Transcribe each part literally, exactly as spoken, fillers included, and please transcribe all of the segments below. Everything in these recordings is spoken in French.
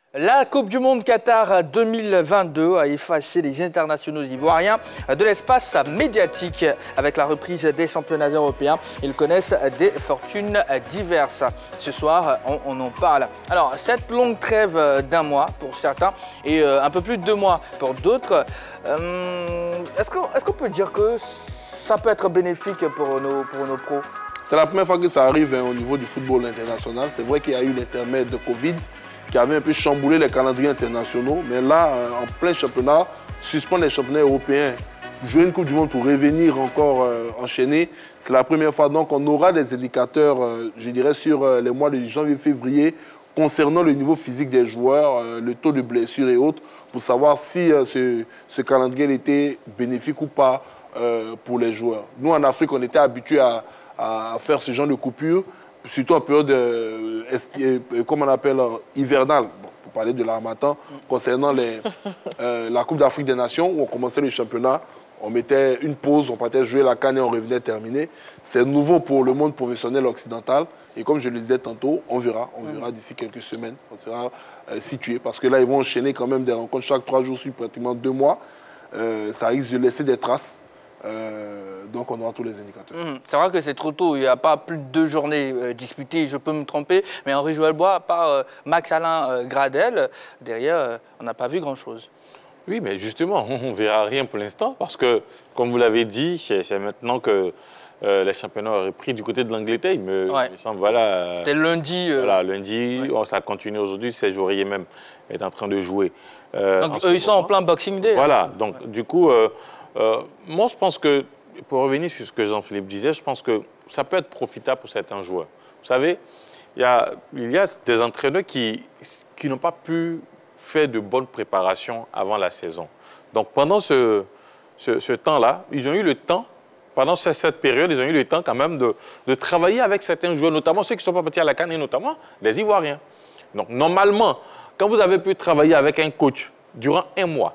La Coupe du Monde Qatar deux mille vingt-deux a effacé les internationaux ivoiriens de l'espace médiatique. Avec la reprise des championnats européens, ils connaissent des fortunes diverses. Ce soir, on, on en parle. Alors, cette longue trêve d'un mois pour certains et un peu plus de deux mois pour d'autres, euh, est-ce qu'on est-ce qu'on peut dire que ça peut être bénéfique pour nos, pour nos pros? C'est la première fois que ça arrive hein, au niveau du football international. C'est vrai qu'il y a eu l'intermède de Covid qui avait un peu chamboulé les calendriers internationaux. Mais là, en plein championnat, suspendre les championnats européens, jouer une Coupe du Monde pour revenir encore euh, enchaîner, c'est la première fois. Donc, on aura des indicateurs, euh, je dirais, sur euh, les mois de janvier-février concernant le niveau physique des joueurs, euh, le taux de blessures et autres, pour savoir si euh, ce, ce calendrier était bénéfique ou pas euh, pour les joueurs. Nous, en Afrique, on était habitués à, à faire ce genre de coupure, surtout en période, euh, comme on appelle, euh, hivernale, bon, pour parler de l'Harmattan, concernant les, euh, la Coupe d'Afrique des Nations, où on commençait le championnat, on mettait une pause, on partait jouer la canne et on revenait terminer. C'est nouveau pour le monde professionnel occidental. Et comme je le disais tantôt, on verra, on verra d'ici quelques semaines, on sera euh, situé. Parce que là, ils vont enchaîner quand même des rencontres chaque trois jours sur pratiquement deux mois. Euh, ça risque de laisser des traces. Euh, donc on aura tous les indicateurs. Mmh. C'est vrai que c'est trop tôt, il n'y a pas plus de deux journées euh, disputées, je peux me tromper, mais Henri Joëlbois, à part euh, Max-Alain euh, Gradel, derrière, euh, on n'a pas vu grand-chose. Oui, mais justement, on ne verra rien pour l'instant, parce que, comme vous l'avez dit, c'est maintenant que euh, les championnats auraient pris du côté de l'Angleterre. Il me, ouais. me semble, voilà... C'était lundi. Euh... Voilà, lundi, ouais. oh, ça continue aujourd'hui, Serge Aurier même est en train de jouer. Euh, donc eux, ils sont en plein Boxing Day. Voilà, hein. donc ouais. du coup... Euh, Euh, moi, je pense que, pour revenir sur ce que Jean-Philippe disait, je pense que ça peut être profitable pour certains joueurs. Vous savez, il y a, il y a des entraîneurs qui, qui n'ont pas pu faire de bonnes préparations avant la saison. Donc, pendant ce, ce, ce temps-là, ils ont eu le temps, pendant cette période, ils ont eu le temps quand même de, de travailler avec certains joueurs, notamment ceux qui ne sont pas partis à la CAN, et notamment les Ivoiriens. Donc, normalement, quand vous avez pu travailler avec un coach durant un mois,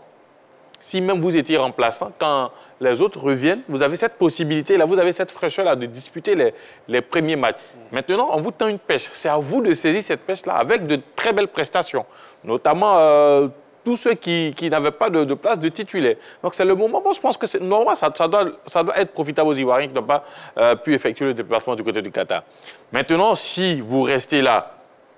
si même vous étiez remplaçant, quand les autres reviennent, vous avez cette possibilité-là, vous avez cette fraîcheur-là de disputer les, les premiers matchs. Mmh. Maintenant, on vous tend une pêche. C'est à vous de saisir cette pêche-là avec de très belles prestations, notamment euh, tous ceux qui, qui n'avaient pas de, de place de titulaire. Donc, c'est le moment, bon, je pense que c'est normal, ça, ça, doit, ça doit être profitable aux Ivoiriens qui n'ont pas euh, pu effectuer le déplacement du côté du Qatar. Maintenant, si vous restez là,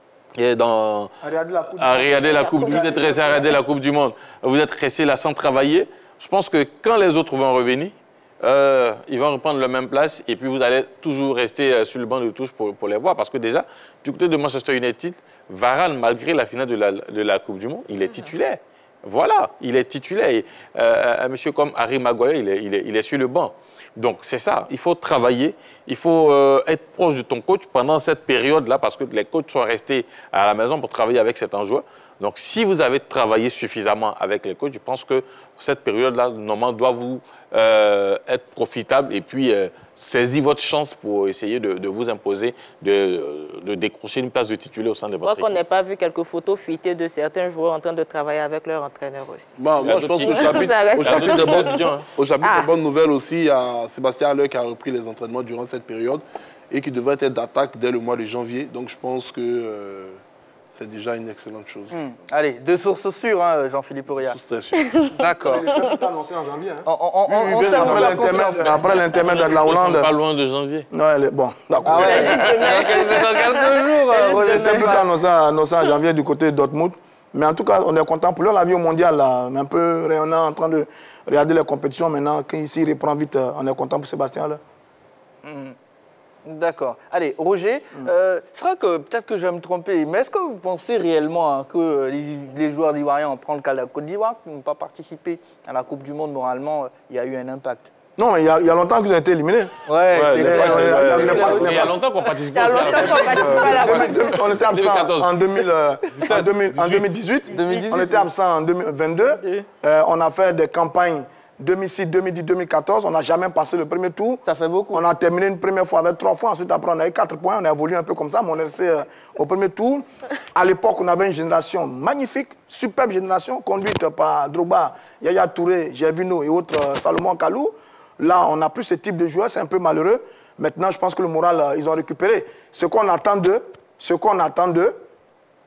et dans, à regarder la Coupe, à regarder la coupe, vous êtes resté à regarder la Coupe du Monde, vous êtes resté là sans travailler, je pense que quand les autres vont revenir, euh, ils vont reprendre leur même place et puis vous allez toujours rester sur le banc de touche pour, pour les voir. Parce que déjà, du côté de Manchester United, Varane, malgré la finale de la, de la Coupe du Monde, il est titulaire. Voilà, il est titulaire. Et, euh, un monsieur comme Harry Maguire, il est, il est, il est sur le banc. Donc, c'est ça. Il faut travailler. Il faut euh, être proche de ton coach pendant cette période-là parce que les coachs sont restés à la maison pour travailler avec certains joueurs. Donc, si vous avez travaillé suffisamment avec les coachs, je pense que cette période-là, normalement, doit vous euh, être profitable et puis euh, saisir votre chance pour essayer de, de vous imposer, de, de décrocher une place de titulaire au sein de votre équipe. Je crois qu'on n'a pas vu quelques photos fuitées de certains joueurs en train de travailler avec leur entraîneur aussi. Bah, moi, je pense qu'au chapitre, au chapitre, de, bonne, au chapitre ah. de bonnes nouvelles aussi, il y a Sébastien Haller qui a repris les entraînements durant cette période et qui devrait être d'attaque dès le mois de janvier. Donc, je pense que... Euh, c'est déjà une excellente chose. Mmh. Allez, deux sources sûres, hein, Jean-Philippe Auriat. Très sûr. D'accord. Il est peut-être annoncé en janvier. Hein. On, on, on, oui, on bien, après l'intermède de la Hollande. Pas loin de janvier. Ouais, les, bon, d'accord. Ah ouais, dans quelques jours. C'était plutôt annoncé, annoncé en janvier du côté de Dortmund. Mais en tout cas, on est content pour lui. On l'a vu au mondial, là, un peu rayonnant, en train de regarder les compétitions. Maintenant, quand ici, il reprend vite, on est content pour Sébastien. Là. Mmh. D'accord. Allez, Roger, mmh. euh, c'est vrai que peut-être que je vais me tromper, mais est-ce que vous pensez réellement hein, que les, les joueurs d'Ivoiriens, on prend le cas de la Côte d'Ivoire, qui n'ont pas participé à la Coupe du Monde, moralement, il y a eu un impact? Non, il y a, il y a longtemps qu'ils ont été éliminés. Ouais, ouais c'est vrai. Il y a longtemps qu'on participait à la On était absent en, deux mille, euh, en, deux mille, en deux mille dix-huit. deux mille dix-huit. On était absent en deux mille vingt-deux. Euh, on a fait des campagnes deux mille six, deux mille dix, deux mille quatorze, on n'a jamais passé le premier tour. Ça fait beaucoup. On a terminé une première fois avec trois fois, ensuite après on a eu quatre points, on a évolué un peu comme ça, mais on est resté euh, au premier tour. À l'époque, on avait une génération magnifique, superbe génération, conduite par Drogba, Yaya Touré, Gervinho et autres, euh, Salomon Kalou. Là, on n'a plus ce type de joueurs, c'est un peu malheureux. Maintenant, je pense que le moral, euh, ils ont récupéré. Ce qu'on attend d'eux, ce qu'on attend d'eux,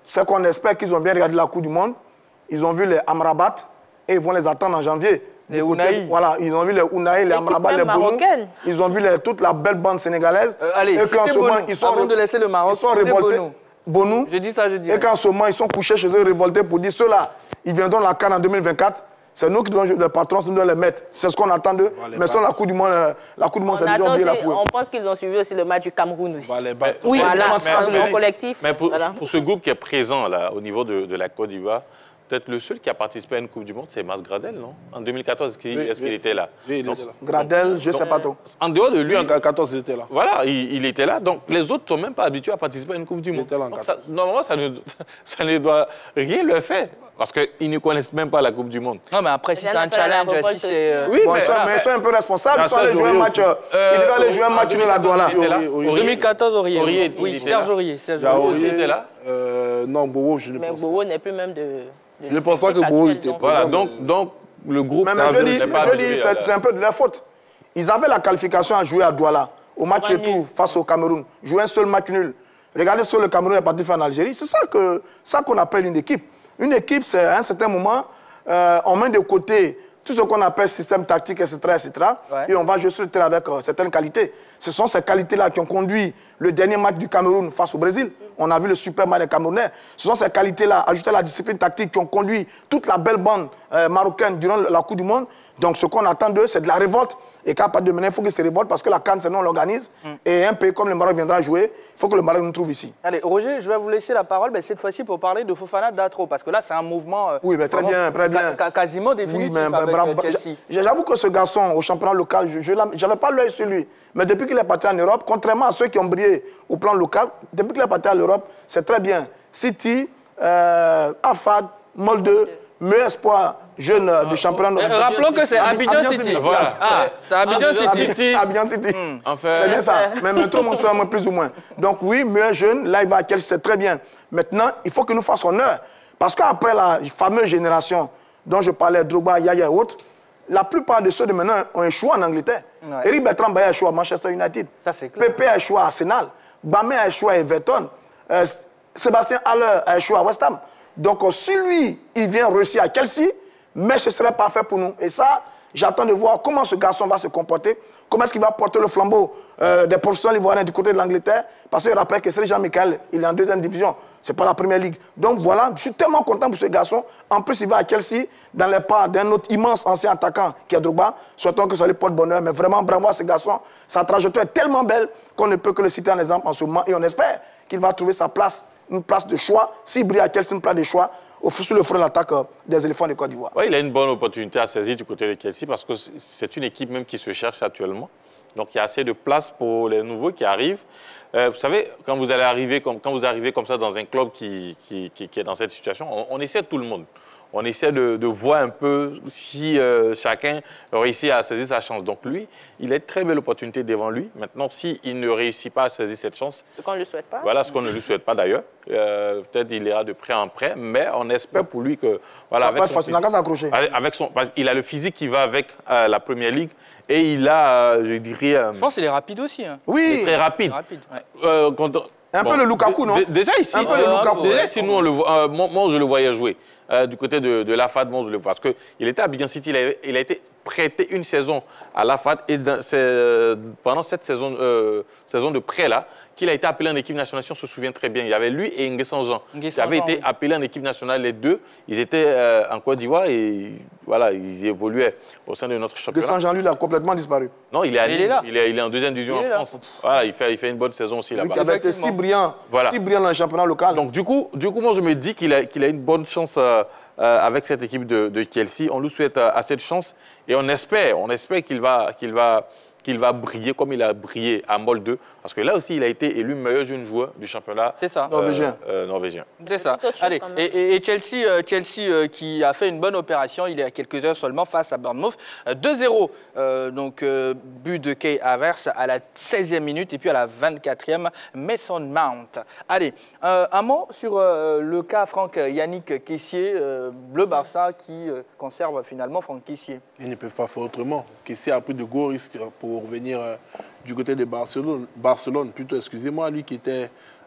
c'est qu'on espère qu'ils ont bien regardé la Coupe du Monde. Ils ont vu les Amrabat et ils vont les attendre en janvier. Les Ounaï. Voilà, ils ont vu les Ounaï, les Amrabat, les Bounou. Ils ont vu les, toute la belle bande sénégalaise. Euh, allez, et qu'en ce moment, ils sont avant de laisser le Maroc, ils sont révoltés. Bonou. Bonou. Je dis ça, je dis. Et qu'en ce moment, ils sont couchés chez eux, révoltés pour dire ceux-là, ils viendront la CAN en deux mille vingt-quatre. C'est nous qui devons jouer les patrons, nous devons les mettre. C'est ce qu'on attend d'eux. Mais sans la Coupe du Monde, la Coupe du Monde, c'est déjà oublié la poule. On pense qu'ils ont suivi aussi le match du Cameroun aussi. On va les battre. Oui, voilà, mais, mais, mais, collectif. Mais pour, voilà. pour ce groupe qui est présent là, au niveau de, de la Côte d'Ivoire, peut-être le seul qui a participé à une Coupe du Monde, c'est Mas Gradel, non? En deux mille quatorze, est-ce qu'il oui, est oui. était là? Oui, il était là. Gradel, je ne sais pas trop. En dehors de lui, Lui, en deux mille quatorze, il était là. voilà, il, il était là. Donc les autres ne sont même pas habitués à participer à une Coupe du Monde. était là en Donc, ça, normalement, ça ne, ça ne doit rien leur faire. Parce qu'ils ne connaissent même pas la Coupe du Monde. Non, mais après, si c'est un challenge, si c'est... Euh... Oui, Bon, mais, ils, sont, mais ils sont un peu responsables. Ils sont allés jouer un match. Euh, Ils devaient aller jouer un match nul à Douala. En deux mille quatorze, Aurier. Aurier, Oui, il était Serge là. Aurier. Serge Aurier Aurier. était là. Euh, non, Bobo, je ne Mais pense pas. Bobo n'est plus même de... de Je ne pense pas que Bobo était. Voilà, donc, donc le groupe... Mais, mais je dis, n'est pas je dis habitué à c'est la- c'est un peu de leur faute. Ils avaient la qualification à jouer à Douala, au match Ouais, retour nul. face au Cameroun. Jouer un seul match nul. Regardez ce que le Cameroun est parti faire en Algérie. C'est ça que ça qu'on appelle une équipe. Une équipe, c'est à un certain moment, euh, on met de côté tout ce qu'on appelle système tactique, et cetera, et cetera. Ouais. Et on va jouer sur le terrain avec euh, certaines qualités. Ce sont ces qualités-là qui ont conduit le dernier match du Cameroun face au Brésil. On a vu le super match des Camerounais. Ce sont ces qualités-là, ajoutées à la discipline tactique, qui ont conduit toute la belle bande euh, marocaine durant la Coupe du Monde. Donc ce qu'on attend d'eux, c'est de la révolte. Et qu'à pas de mener, il faut qu'ils se révoltent parce que la CAN, c'est nous, on l'organise. Mm. Et un pays comme le Maroc viendra jouer, il faut que le Maroc nous trouve ici. Allez, Roger, je vais vous laisser la parole, mais cette fois-ci pour parler de Fofana Datro, parce que là, c'est un mouvement euh, Oui, mais très bien, très bien. ca- quasiment définitif Oui, mais, avec bravo, euh, Chelsea. j'avoue que ce garçon, au championnat local, je n'avais pas l'œil sur lui. Mais depuis qu'il est parti en Europe, contrairement à ceux qui ont brillé au plan local, depuis qu'il est parti en Europe, c'est très bien. City, euh, Afad, Molde, meilleur espoir jeune euh, du championnat. Euh, rappelons que c'est Abidjan, Abidjan City. City. Voilà. Ah, c'est Abidjan Abidjan City. City. Abidjan City. Enfin, C'est bien ça. Mais, mais tout le monde sait moins, plus ou moins. Donc oui, meilleur jeune, là il va à Chelsea, c'est très bien. Maintenant, il faut qu'il nous fasse honneur. Parce qu'après la fameuse génération dont je parlais, Drogba, Yaya et autres, la plupart de ceux de maintenant ont échoué en Angleterre. Ouais. Eric Bertrand Bailly a échoué à Manchester United. Ça, c'est clair. Pepe a échoué à Arsenal. Bamé a échoué à Everton. Euh, Sébastien Haller a échoué à West Ham. Donc euh, si lui, il vient réussir à Chelsea, mais ce serait parfait pour nous. Et ça, j'attends de voir comment ce garçon va se comporter, comment est-ce qu'il va porter le flambeau euh, des professionnels ivoiriens du côté de l'Angleterre. Parce que je rappelle que c'est Jean-Michel, il est en deuxième division, c'est pas la première ligue. Donc voilà, je suis tellement content pour ce garçon. En plus, il va à Chelsea, dans les pas d'un autre immense ancien attaquant qui est Drogba. Souhaitons que ça lui porte bonheur. Mais vraiment, bravo à ce garçon. Sa trajectoire est tellement belle qu'on ne peut que le citer en exemple en ce moment. Et on espère qu'il va trouver sa place, une place de choix. S'il brille à Chelsea, une place de choix, sur le front de l'attaque des éléphants de Côte d'Ivoire. ouais, il a une bonne opportunité à saisir du côté de Chelsea parce que c'est une équipe même qui se cherche actuellement. Donc il y a assez de place pour les nouveaux qui arrivent. Euh, vous savez, quand vous allez arriver comme, quand vous arrivez comme ça dans un club qui, qui, qui, qui est dans cette situation, on, on essaie tout le monde. On essaie de, de voir un peu si euh, chacun réussit à saisir sa chance. Donc lui, il a une très belle opportunité devant lui. Maintenant, s'il ne réussit pas à saisir cette chance, Ce qu'on ne lui souhaite pas. voilà ce qu'on ne lui souhaite pas d'ailleurs. Euh, Peut-être il ira de près en près, mais on espère pour lui que... Voilà, Ça va pas être facile, il n'a qu'à s'accrocher. avec son, parce qu'il a le physique qui va avec euh, la Première Ligue et il a, euh, je dirais, euh, Je pense qu'il est rapide aussi. Hein. il Oui, est très rapide. Rapide, ouais. Euh, quand on- Un peu le Lukaku, non? dé- Déjà ici, Un peu le euh, Lukaku, déjà ouais. ici, nous, on le voit, euh, moi, moi, je le voyais jouer. Euh, du côté de, de l'A F A D, moi, je le vois. Parce qu'il était à Abidjan City, il a, il a été prêté une saison à l'A F A D. Et dans- c'est, euh, pendant cette saison, euh, saison de prêt-là, qu'il a été appelé en équipe nationale, si on se souvient très bien. Il y avait lui et Nguessan Jean Nguessan qui avaient Jean, été oui. appelés en équipe nationale. Les deux, ils étaient euh, en Côte d'Ivoire et voilà, ils évoluaient au sein de notre De championnat. Saint-Jean, lui, il a complètement disparu. Non, il est, à Il Lille. est là. Il est, il est en deuxième division Il en est là. France. Voilà, il fait, il fait une bonne saison aussi Lui là-bas. qui avait été si Effectivement. brillant, Voilà. si brillant dans le championnat local. Donc du coup, du coup, moi je me dis qu'il a, qu'il a une bonne chance euh, euh, avec cette équipe de, de Chelsea. On lui souhaite euh, assez de chance et on espère, on espère qu'il va, qu'il va, qu'il va briller comme il a brillé à Molde. Parce que là aussi, il a été élu meilleur jeune joueur du championnat C'est ça. Norvégien. euh, norvégien. C'est ça. Autre chose Allez, quand même. et, et- et Chelsea, euh, Chelsea euh, qui a fait une bonne opération, il y a quelques heures seulement face à Bournemouth. Euh, deux zéro, euh, donc euh, but de Kai Havertz à la seizième minute et puis à la vingt-quatrième, Mason Mount. Allez, euh, un mot sur euh, le cas Franck Yannick Kessié, euh, le Barça qui euh, conserve finalement Franck Kessié. Ils ne peuvent pas faire autrement. Kessie a pris de gros risques pour revenir euh, du côté de Barcelone, Barcelone plutôt, excusez-moi, lui qui était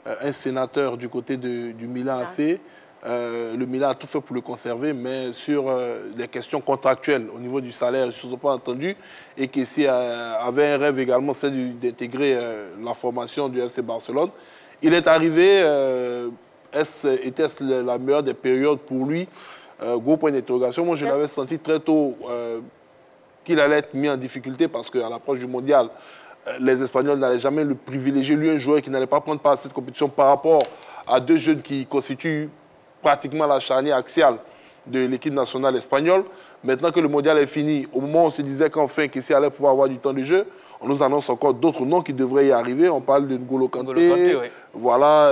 euh, un sénateur du côté de, du Milan A C. Euh, le Milan a tout fait pour le conserver, mais sur euh, des questions contractuelles au niveau du salaire, ils ne se sont pas entendus. Et Kessie euh, avait un rêve également, c'est d'intégrer euh, la formation du F C Barcelone. Il est arrivé, euh, était-ce la meilleure des périodes pour lui? euh, Gros point d'interrogation. Moi, je l'avais senti très tôt euh, qu'il allait être mis en difficulté parce qu'à l'approche du mondial, euh, les Espagnols n'allaient jamais le privilégier. Lui, un joueur qui n'allait pas prendre part à cette compétition par rapport à deux jeunes qui constituent pratiquement la charnière axiale de l'équipe nationale espagnole. Maintenant que le mondial est fini, au moment où on se disait qu'enfin Kessie allait pouvoir avoir du temps de jeu, on nous annonce encore d'autres noms qui devraient y arriver. On parle de N'Golo Kanté. Kanté oui. Voilà.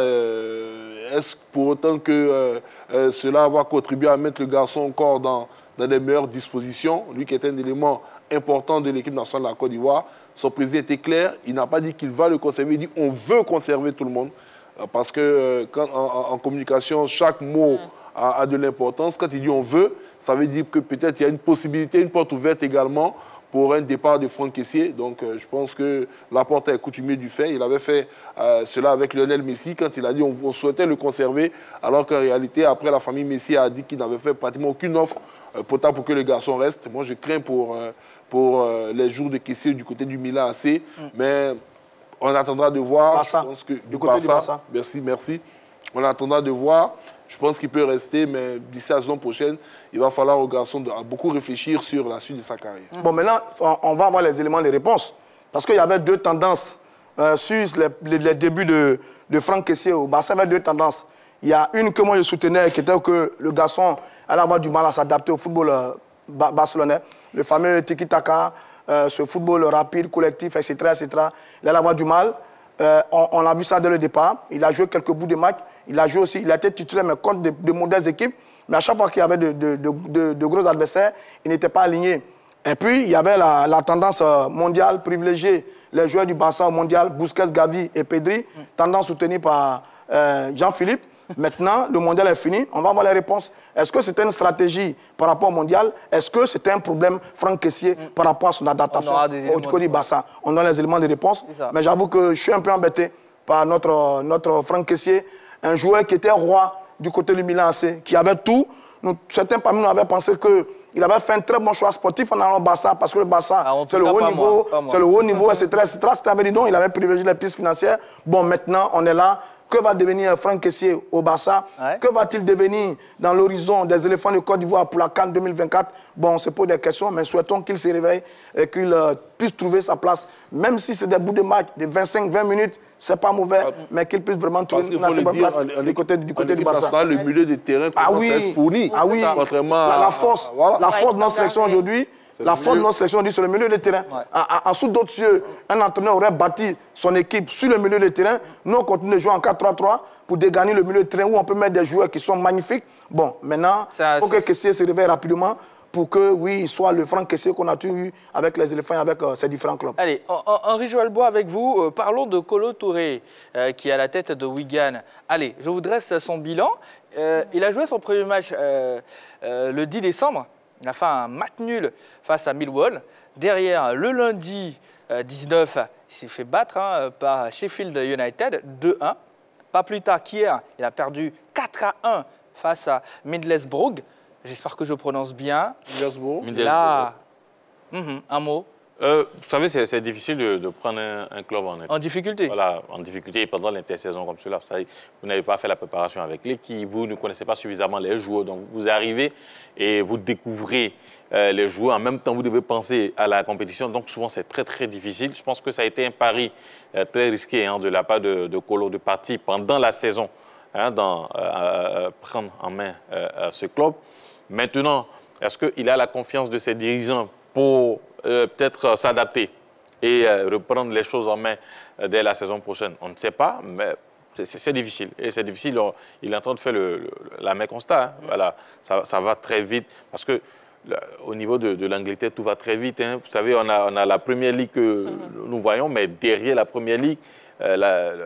Euh, Est-ce pour autant que euh, euh, cela va contribuer à mettre le garçon encore dans, dans des meilleures dispositions? Lui qui est un élément important de l'équipe nationale de la Côte d'Ivoire. Son président était clair. Il n'a pas dit qu'il va le conserver. Il dit on veut conserver tout le monde. Parce que euh, quand, en, en communication, chaque mot a, a de l'importance. Quand il dit on veut, ça veut dire que peut-être il y a une possibilité, une porte ouverte également pour un départ de Franck Kessié. Donc euh, je pense que la porte est coutumier du fait. Il avait fait euh, cela avec Lionel Messi quand il a dit on, on souhaitait le conserver, alors qu'en réalité, après la famille Messi a dit qu'il n'avait fait pratiquement aucune offre euh, potable pour que le garçon reste. Moi, je crains pour, euh, pour euh, les jours de Kessié du côté du Milan A C. Mm. Mais on attendra de voir. Barça. Je pense que, du, du côté Barça. du Barça. Merci, merci. On attendra de voir. Je pense qu'il peut rester, mais d'ici à la saison prochaine, il va falloir au garçon de, à beaucoup réfléchir sur la suite de sa carrière. Bon, maintenant, on va avoir les éléments, les réponses. Parce qu'il y avait deux tendances euh, sur les, les, les débuts de, de Franck Kessié au Barça. Il y avait deux tendances. Il y a une que moi je soutenais, qui était que le garçon allait avoir du mal à s'adapter au football euh, barcelonais. Le fameux tiki-taka, euh, ce football rapide, collectif, et cetera, et cetera. Il allait avoir du mal. Euh, on, on a vu ça dès le départ. Il a joué quelques bouts de match. Il a joué aussi, il a été titulaire, mais contre de, de modestes équipes. Mais à chaque fois qu'il y avait de, de, de, de, de gros adversaires, il n'était pas aligné. Et puis, il y avait la, la tendance mondiale privilégiée. Les joueurs du Barça au mondial, Busquets, Gavi et Pedri, mm. tendance soutenue par euh, Jean-Philippe. Maintenant, le mondial est fini. On va avoir les réponses. Est-ce que c'était une stratégie par rapport au mondial? Est-ce que c'était un problème, Franck Kessié, mm. par rapport à son adaptation au côté du Barça? On a les éléments de réponse. Mais j'avoue que je suis un peu embêté par notre, notre Franck Kessié, un joueur qui était roi du côté du Milan A C, qui avait tout. Nous, certains parmi nous avaient pensé qu'il avait fait un très bon choix sportif en allant au Barça, parce que le Barça, ah, c'est le, le haut niveau, c'est le haut niveau, et cetera, et cetera. C'était dit non, il avait privilégié les pistes financières. Bon, maintenant, on est là. Que va devenir Franck Kessié au Barça? Ouais. Que va-t-il devenir dans l'horizon des éléphants de Côte d'Ivoire pour la CAN deux mille vingt-quatre? Bon, on se pose des questions, mais souhaitons qu'il se réveille et qu'il euh, puisse trouver sa place. Même si c'est des bouts de match de vingt-cinq vingt minutes, c'est pas mauvais, ah, mais qu'il puisse vraiment trouver une assez bonne place en, en, du côté, du, côté du Barça. Le milieu de terrain commence ah, oui. à être fourni. Ah oui, contrairement la, la force, à, voilà. la force de notre sélection aujourd'hui, la force de notre sélection dit sur le milieu de terrain. Ouais. En, en sous d'autres cieux, un entraîneur aurait bâti son équipe sur le milieu de terrain. Nous, on continue de jouer en quatre trois trois pour dégagner le milieu de terrain où on peut mettre des joueurs qui sont magnifiques. Bon, maintenant, il faut que Kessié se réveille rapidement pour que, oui, il soit le Franck Kessié qu'on a toujours eu avec les éléphants et avec euh, ces différents clubs. Allez, Henri Joëlbois avec vous. Euh, parlons de Kolo Touré, euh, qui est à la tête de Wigan. Allez, je vous dresse son bilan. Euh, il a joué son premier match euh, euh, le dix décembre. Il a fait un match nul face à Millwall. Derrière, le lundi euh, dix-neuf, il s'est fait battre hein, par Sheffield United deux un. Pas plus tard qu'hier, il a perdu quatre à un face à Middlesbrough. J'espère que je prononce bien. Middlesbrough. Là, mm-hmm, un mot. Euh, vous savez, c'est difficile de, de prendre un, un club en, en difficulté. Voilà, en difficulté pendant l'intersaison comme cela. Vous savez, vous n'avez pas fait la préparation avec l'équipe, vous ne connaissez pas suffisamment les joueurs. Donc, vous arrivez et vous découvrez euh, les joueurs. En même temps, vous devez penser à la compétition. Donc, souvent, c'est très, très difficile. Je pense que ça a été un pari euh, très risqué hein, de la part de, de Kolo de partir pendant la saison, hein, dans, euh, euh, prendre en main euh, ce club. Maintenant, est-ce qu'il a la confiance de ses dirigeants pour euh, peut-être s'adapter et euh, reprendre les choses en main euh, dès la saison prochaine? On ne sait pas, mais c'est difficile. Et c'est difficile, on, il est en train de faire le, le, la même constat. Hein. Voilà, ça, ça va très vite parce que là, au niveau de, de l'Angleterre, tout va très vite. Hein. Vous savez, on a, on a la première ligue que mm-hmm. nous voyons, mais derrière la première ligue, euh, la,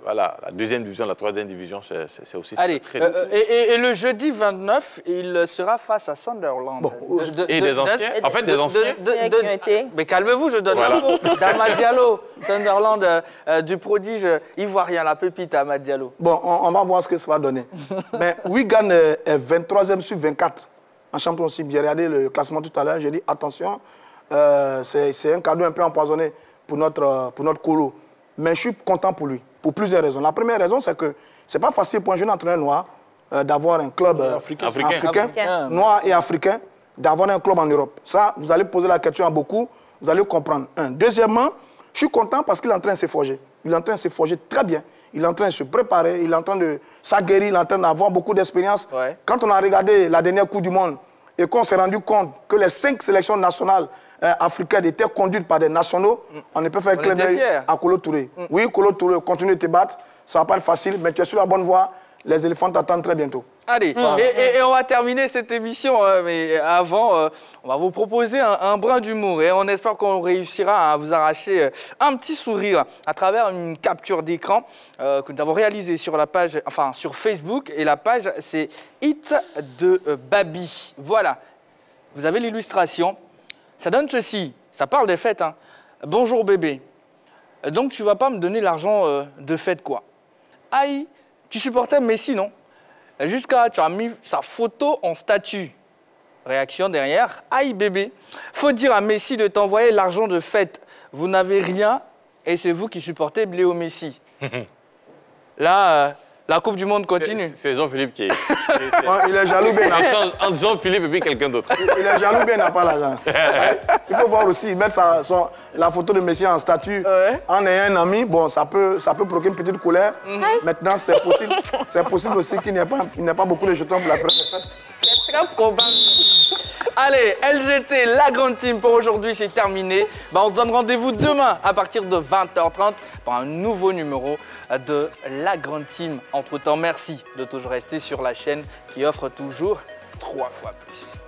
voilà, la deuxième division, la troisième division, c'est aussi Allez, très euh, et, et, et le jeudi vingt-neuf, il sera face à Sunderland. Bon, De- de- Et de- des anciens, de- en fait, des de- anciens. de- de- de- qui ont été- Mais calmez-vous, je donne Voilà. l'info. d'Amad Diallo, Sunderland, euh, euh, du prodige ivoirien, la pépite Amad Diallo. Bon, on, on va voir ce que ça va donner. Mais Wigan est, est vingt-troisième sur vingt-quatre en Championship. J'ai regardé le classement tout à l'heure, j'ai dit attention, euh, c'est un cadeau un peu empoisonné pour notre, euh, pour notre colo. Mais je suis content pour lui, pour plusieurs raisons. La première raison, c'est que ce n'est pas facile pour un jeune entraîneur noir euh, d'avoir un club euh, Africain. Africain. Africain. noir et africain, d'avoir un club en Europe. Ça, vous allez poser la question à beaucoup, vous allez comprendre. Un. Deuxièmement, je suis content parce qu'il est en train de se forger. Il est en train de se forger très bien. Il est en train de se préparer, il est en train de s'aguerrir, il est en train d'avoir beaucoup d'expérience. Ouais. Quand on a regardé la dernière Coupe du Monde et qu'on s'est rendu compte que les cinq sélections nationales euh, africaines étaient conduites par des nationaux, mm. on ne peut faire un On clin était d'œil fiers. à Kolo Touré. Mm. Oui, Kolo Touré, continue de te battre, ça ne va pas être facile, mais tu es sur la bonne voie. Les éléphants t'attendent très bientôt. Allez, et, et- et on va terminer cette émission, euh, mais avant, euh, on va vous proposer un, un brin d'humour et on espère qu'on réussira à vous arracher euh, un petit sourire à travers une capture d'écran euh, que nous avons réalisée sur la page, enfin sur Facebook, et la page c'est Hit de euh, Babi. Voilà, vous avez l'illustration. Ça donne ceci, ça parle des fêtes. Hein. Bonjour bébé, donc tu vas pas me donner l'argent euh, de fête quoi? Aïe, tu supportais Messi non? Jusqu'à, tu as mis sa photo en statut. Réaction derrière. Aïe bébé, faut dire à Messi de t'envoyer l'argent de fête. Vous n'avez rien et c'est vous qui supportez Léo Messi. Là, euh, la Coupe du Monde continue. C'est Jean-Philippe qui est. Ouais, il est jaloux, bien. L'échange entre Jean-Philippe et puis quelqu'un d'autre. Il est jaloux, bien, il n'a pas l'argent. Il faut voir aussi, mettre sa, son- la photo de Messi en statut, Ouais. en ayant un ami, bon, ça peut, ça peut provoquer une petite colère. Maintenant, c'est possible, c'est possible aussi qu'il n'y ait pas, il n'y ait pas beaucoup de jetons pour la première fête. C'est très probable. Allez, L G T, la grande team pour aujourd'hui, c'est terminé. Bah, on se donne rendez-vous demain à partir de vingt heures trente pour un nouveau numéro de la grande team. Entre-temps, merci de toujours rester sur la chaîne qui offre toujours trois fois plus.